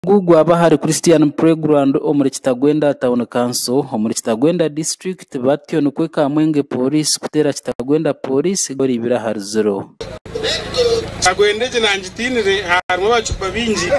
gugwa bahari Christian Playground omuri Kitagwenda Town Council omuri Kitagwenda District batyo nukwe Kamwenge Poriisi kutera Kitagwenda Poriisi gori ibira hari 0. Kitagwenda nanjitinire harimo bacupa bingi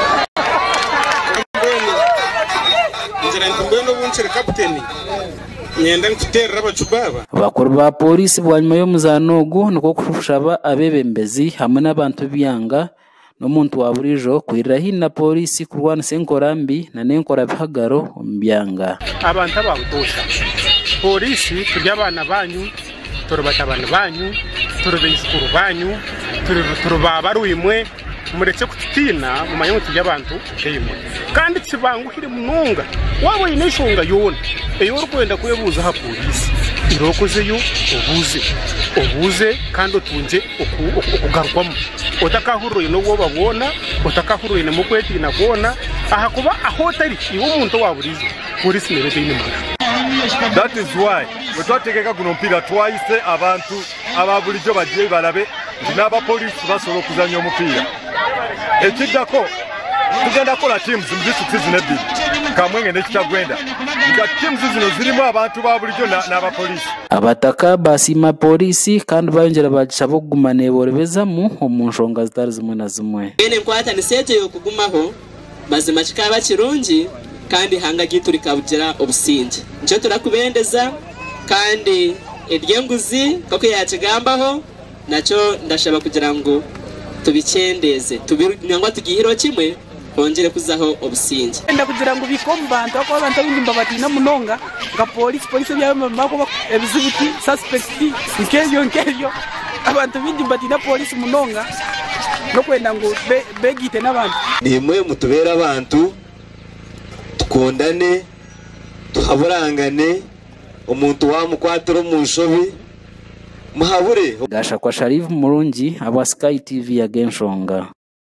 Ngendo bunchire kapiteni nyenda nkiterera abacubaba bakuru ba Poriisi bwanyuma yo muzanogo nuko kushaba abebembezi hamwe n'abantu byanga n'omuntu wa burijo kwirira hina Poriisi kurwana senkorambi na nenkora bihagaro ombyanga abantu abagusha Poriisi turya abana banyu turubata abana banyu turubinzukuru banyu turubabaruyimwe mureke kututina mumanyo tujya abantu keyimo kandi kibanguhire mununga wabo ineshunga yona eyo rukwenda kuyebuza ha Poriisi irokozeyo obuze kandi otunje okugarwamo otakahuruye no wo babona otakahuruye ne mukweti nabona aha kuba ahotari iwo muntu waburizo Poriisi nerete ine mwana. That is why mutwategeka kuno mpira twaise abantu ababulijo bagiye barabe n'aba Poriisi basoro kuzanya omupira ekidako tugenda kola teams mu season ebiri Kamwenge ne Kitagwenda nga teams zino zirimo abantu babulijo n'aba Poriisi abataka basima Poriisi kandi bayongera bagishabo kugumane borebeza mu omunshonga zitari zimwe na zimwe ene nkwata ni sete yo kugumaho mazima kikaba kirungi kandi hanga giturika bugira obusinge nje turakubendeza kandi edyenguzi koko yakigambaho nacho ndashaba kugira ngo tubicendeze tubinyangwa tugihiro kimwe kongere kuzaho obusinge enda kugira ngo bikombantu ako abantu b'ingimba batina munonga nga Poriisi byawe mako ebizibuti suspect nkebyo abantu b'ingimba batina Poriisi munonga no kwenda ngo begite n'abantu nimwe mutubera abantu tukondane tuhaburangane umuntu wamukwatira mu nshobi muhabure gasha kwa Sharifu Murungi aba Sky TV ya Genshonga.